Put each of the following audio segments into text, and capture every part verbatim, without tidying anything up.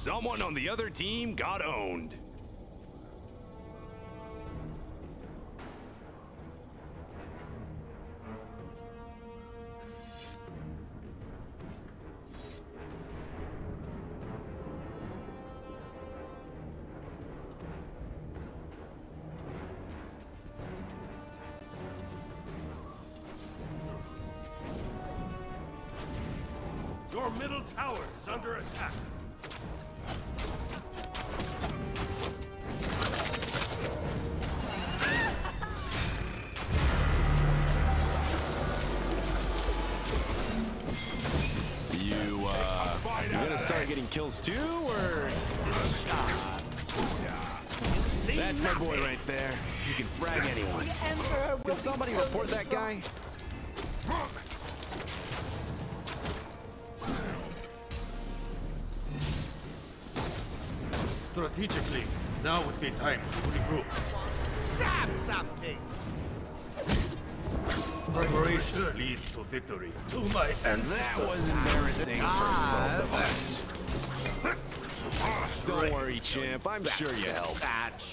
Someone on the other team got owned. Your middle tower is under attack. You, uh, you gonna start getting kills too, or? That's my boy right there. He can frag anyone. Can somebody report that guy? Strategically, now would be time to regroup. Stab something! Preparation leads to victory. To my ancestors. That was embarrassing for both of us. Don't worry, champ. I'm sure you helped. Batch.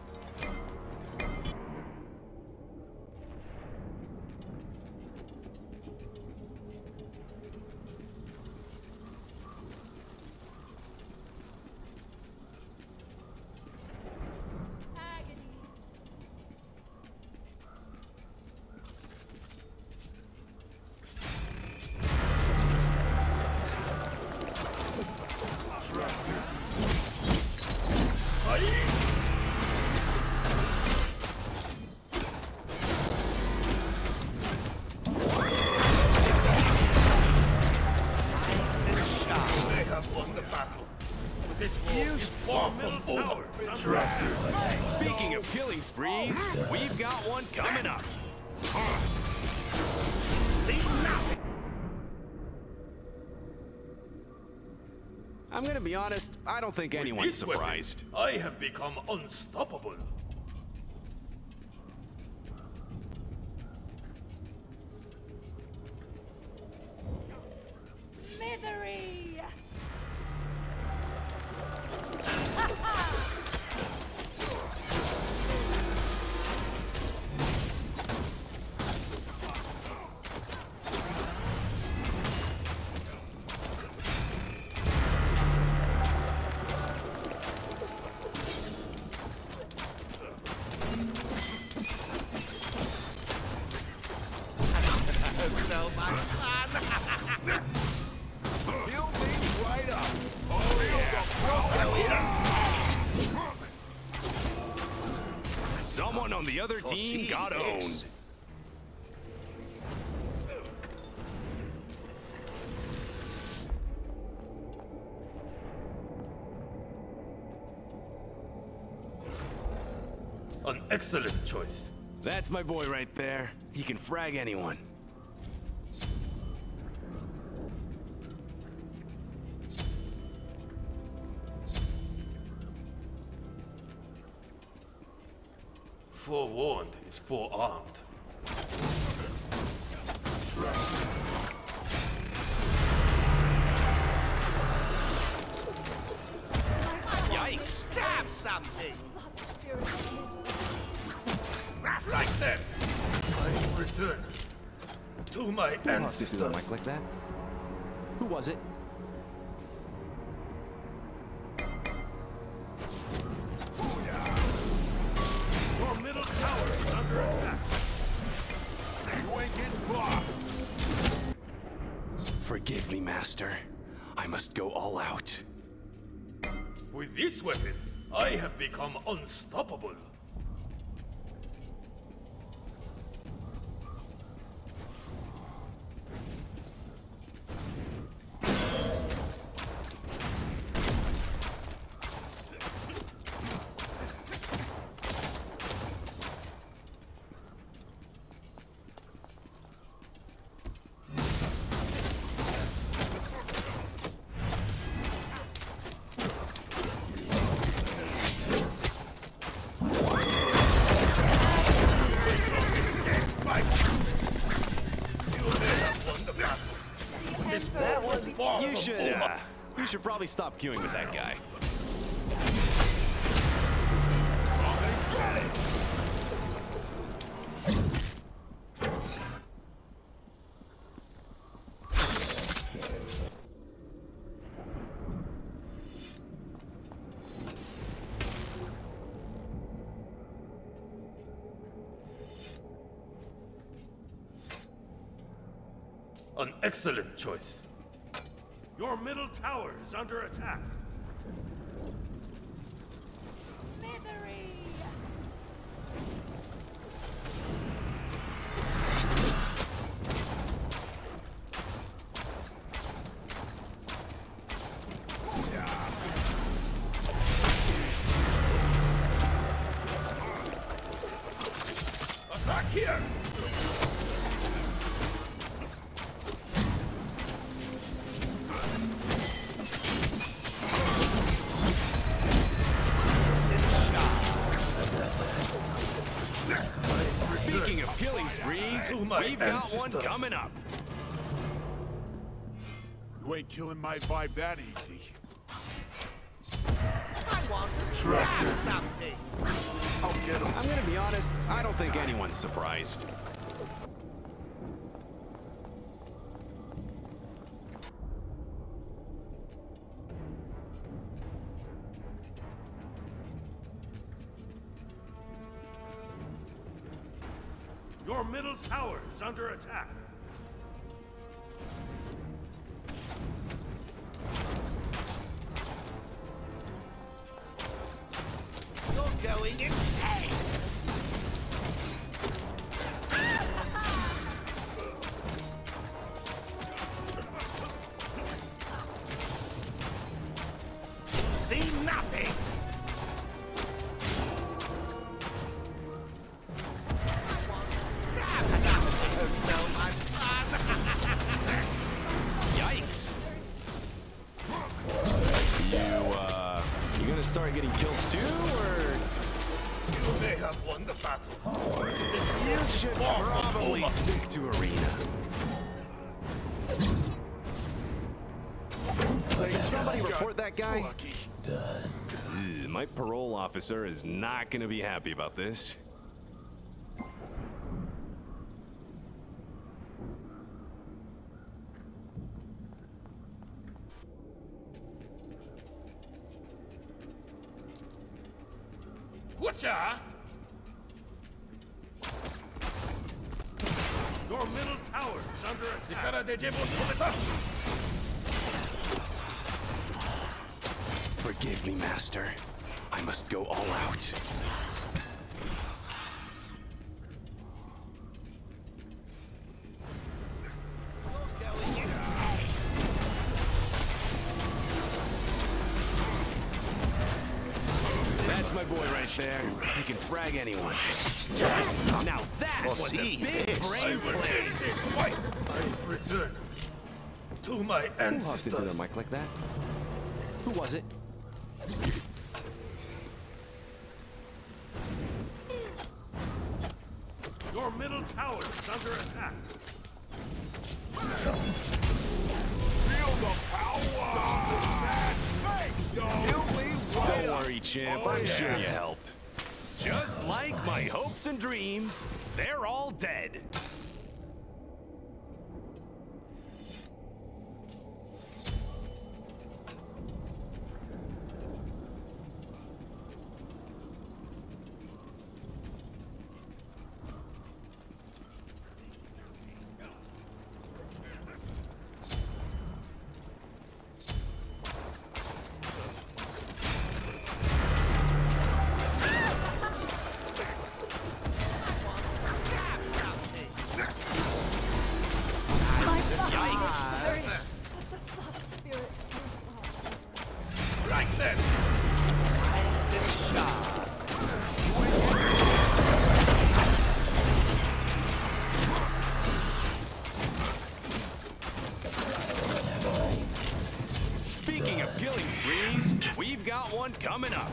Speaking of killing sprees, we've got one coming up. I'm gonna be honest, I don't think anyone's surprised. I have become unstoppable. Misery! So much fun! He'll be right up. Oh yeah. Someone on the other team got owned. An excellent choice. That's my boy right there. He can frag anyone. Forewarned is forearmed. Yikes! Stab something! Right then, I return to my ancestors. a mic like that? Who was it? Your middle tower is under attack. You ain't getting far. Forgive me, Master. I must go all out. With this weapon, I have become unstoppable. You should, uh, you should probably stop queuing with that guy. An excellent choice. Your middle tower is under attack. Misery! Attack here! Speaking of killing sprees, we've got one coming up. You ain't killing my vibe that easy. I want to stab something. I'll get him. I'm gonna be honest, I don't think anyone's surprised. Your middle tower is under attack. You're going insane. See nothing. Yikes! You, uh, you gonna start getting kills too, or? You may have won the battle. You should probably stick to arena. Can somebody report that guy? Ugh, my parole officer is not gonna be happy about this. Whatcha? Your middle tower is under attack. Cara de Jebo Tometa! Forgive me, Master. I must go all out. That's my boy right there. He can frag anyone. Now that was a big brain play. Fight! I return to my Who huffed into the ancestors. mic like that? Who was it? Your middle tower is under attack. Feel the power. Kill me. Don't worry, champ. I'm sure you helped. Just like my hopes and dreams, they're all dead. Right then! Speaking of killing sprees, we've got one coming up.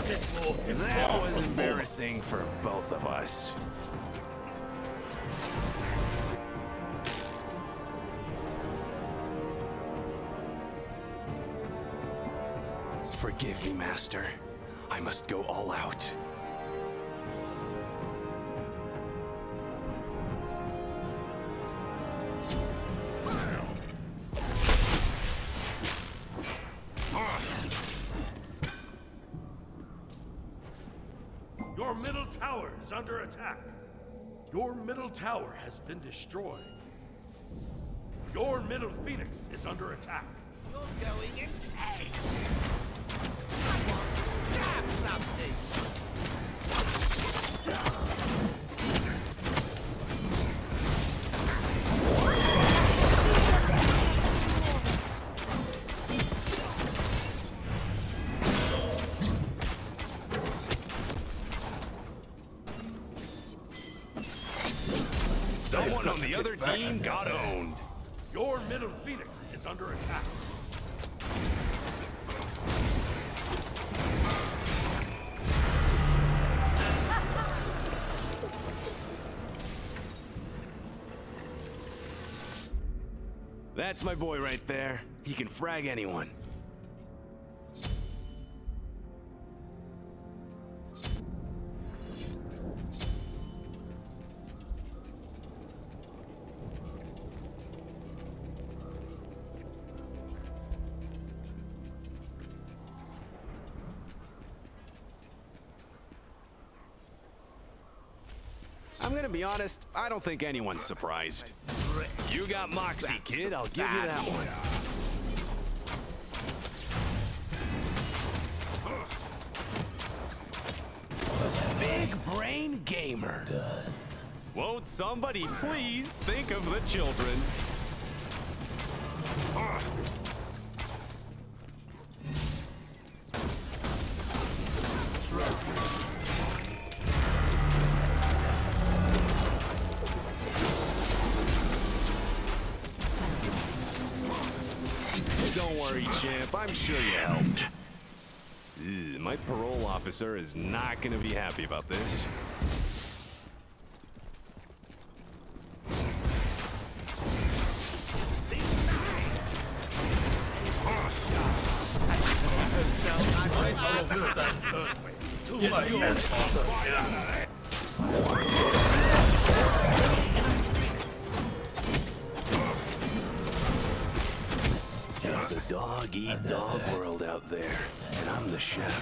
This war is That far was from over. embarrassing for both of us. Forgive me, Master. I must go all out. Your middle tower is under attack. Your middle tower has been destroyed. Your middle phoenix is under attack. You're going insane! Come on, grab something! Someone on the other team got owned. Your middle phoenix is under attack. That's my boy right there. He can frag anyone. I'm gonna be honest, I don't think anyone's surprised. You got Moxie, kid, I'll give you that one. Big brain gamer. Won't somebody please think of the children? Don't worry, champ. I'm sure you helped. Ew, my parole officer is not going to be happy about this. To my own father. It's a dog-eat-dog world out there, and I'm the chef.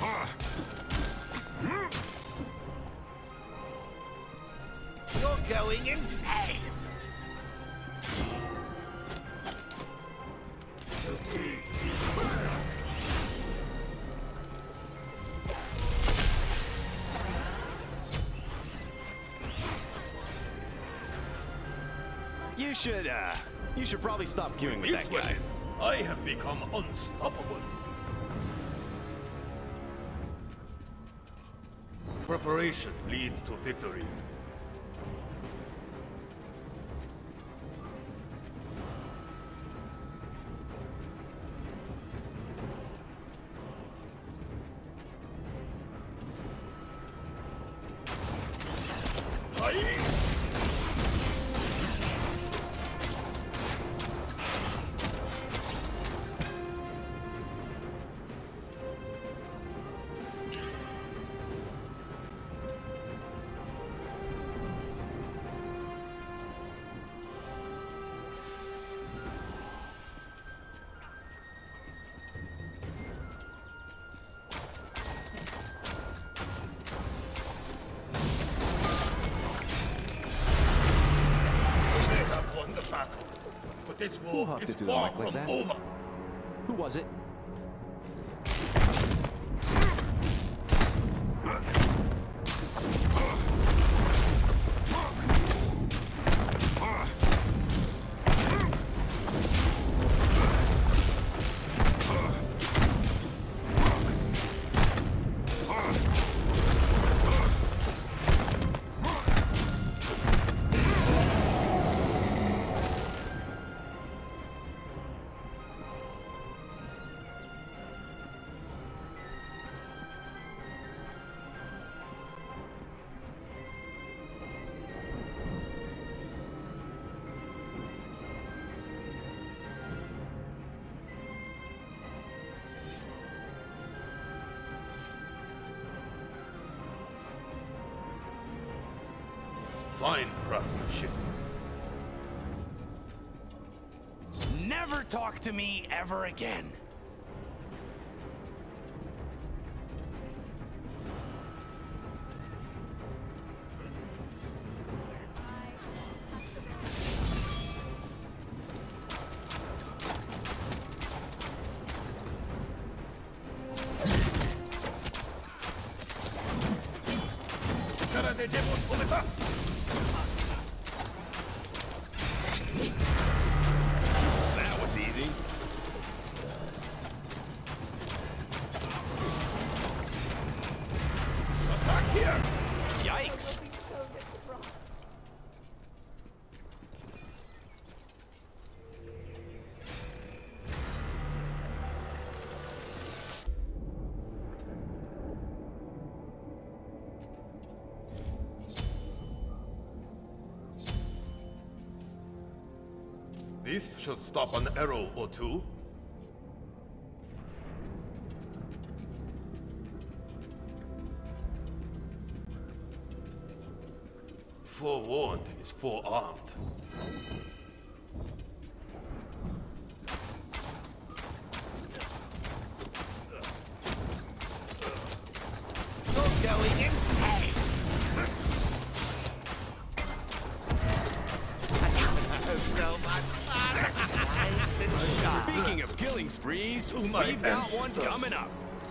You're going insane! You should, uh, you should probably stop queuing with This that guy. weapon, I have become unstoppable. Preparation leads to victory. But this war huffed is it to the far mic like from that? over. Who was it? Fine craftsmanship. Never talk to me ever again. That was easy. Back here! Yikes. This should stop an arrow or two. Forewarned is forearmed. You're going insane! So much fun! Nice and sharp. Speaking of killing sprees, To my we've got one ancestors. coming up.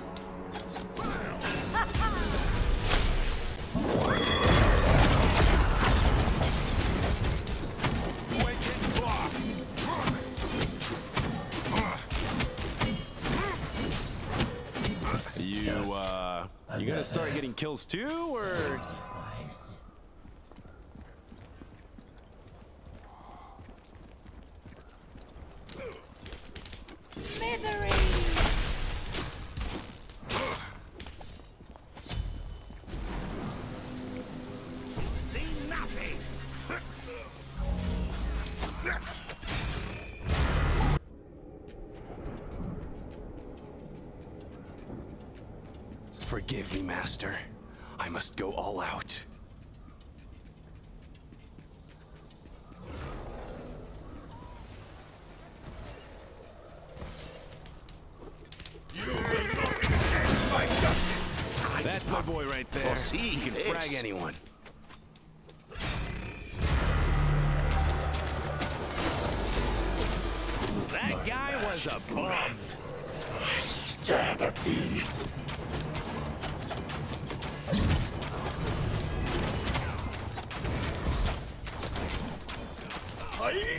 You, uh, you gonna start getting kills too, or? Misery! See nothing! Forgive me, Master. I must go all out. You will not escape my justice! That's my boy right there. foresee He can this. frag anyone. That guy was a bum. Stab at thee! Aye.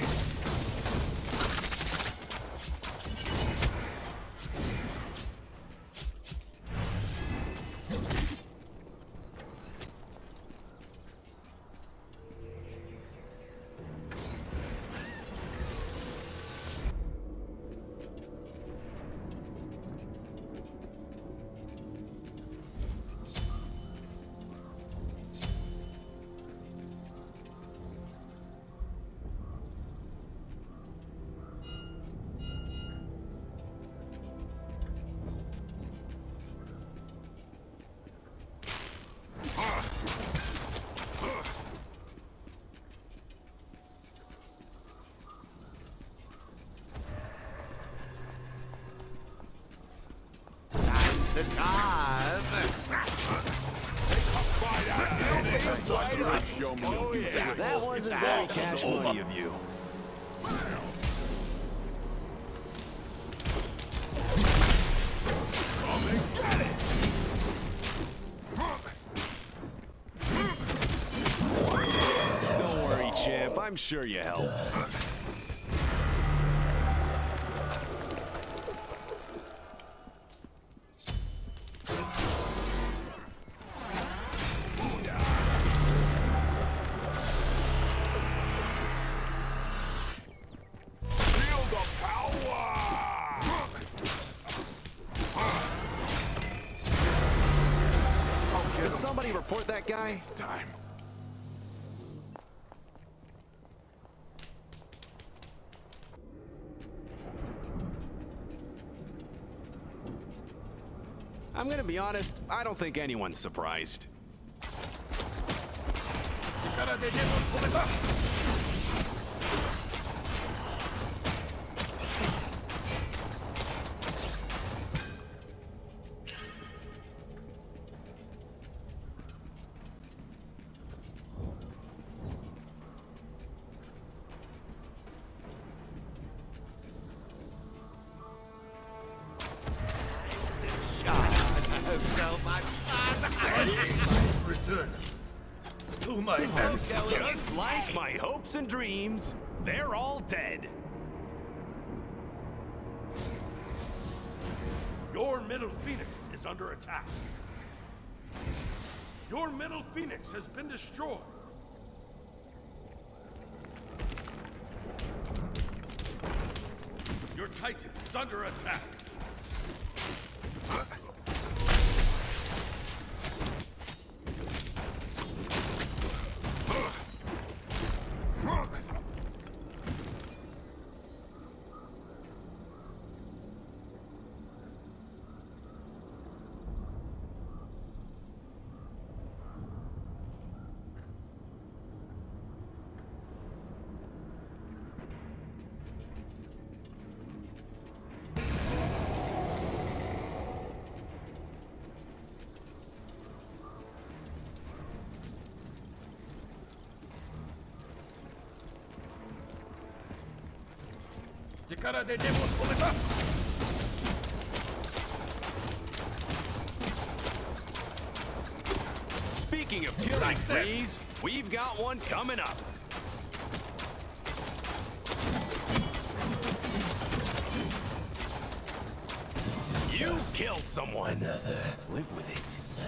Time to carve! That wasn't very cash money of you. Don't worry, champ. I'm sure you helped. Did somebody report that guy? Time. I'm gonna be honest, I don't think anyone's surprised. 力ででも止めた。 So much fun! Return to my ancestors. Just like my hopes and dreams, they're all dead. Your middle phoenix is under attack. Your middle phoenix has been destroyed. Your titan is under attack. Speaking of killing sprees, we've got one coming up. You killed someone. Another. Live with it.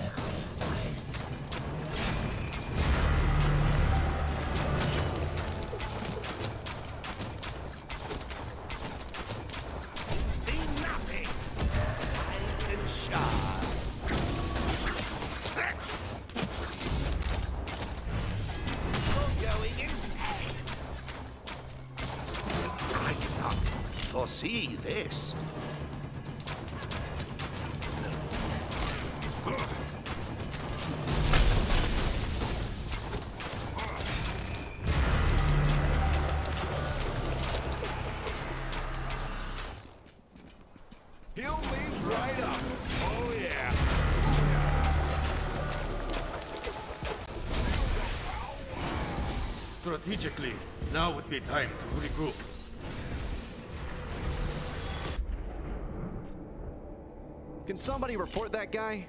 See this. He'll lead right up. Oh yeah. Strategically, now would be time to regroup. Can somebody report that guy?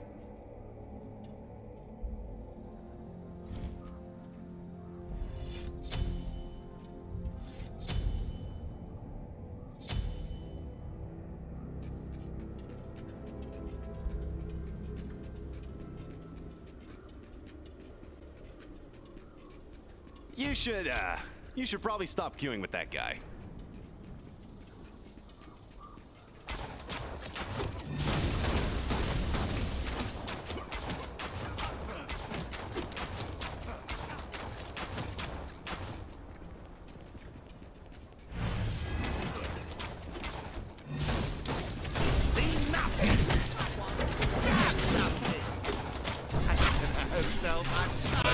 You should, uh, you should probably stop queuing with that guy. So much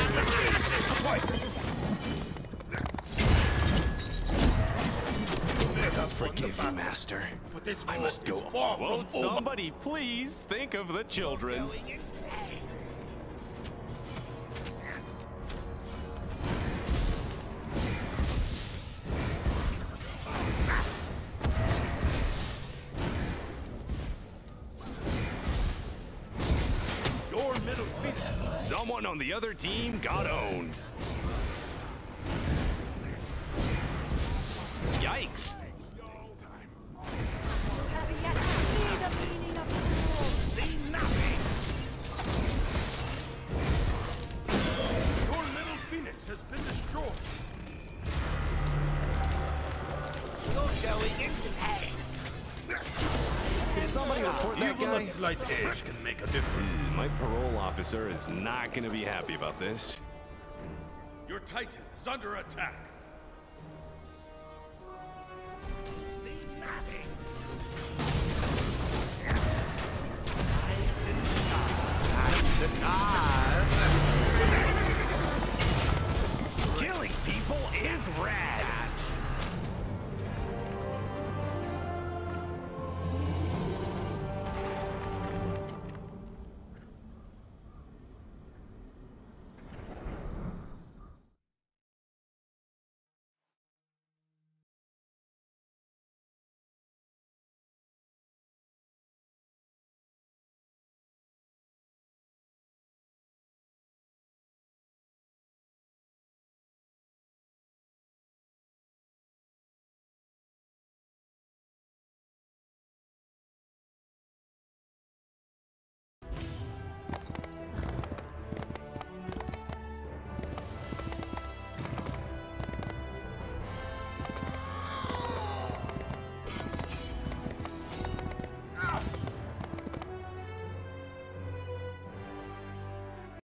Forgive you, Master. But this I war must go. is far from Won't over. somebody please think of the children? going insane. Your middle phoenix. Someone on the other team got owned. Yikes. Have yet to see the meaning of the rules. See nothing. Your middle phoenix has been destroyed. You're going insane. Can somebody report that Even guy? a slight edge can make a difference. Hmm, My parole officer is not gonna be happy about this. Your titan is under attack. See nothing. Nice and sharp. Time to carve. is red.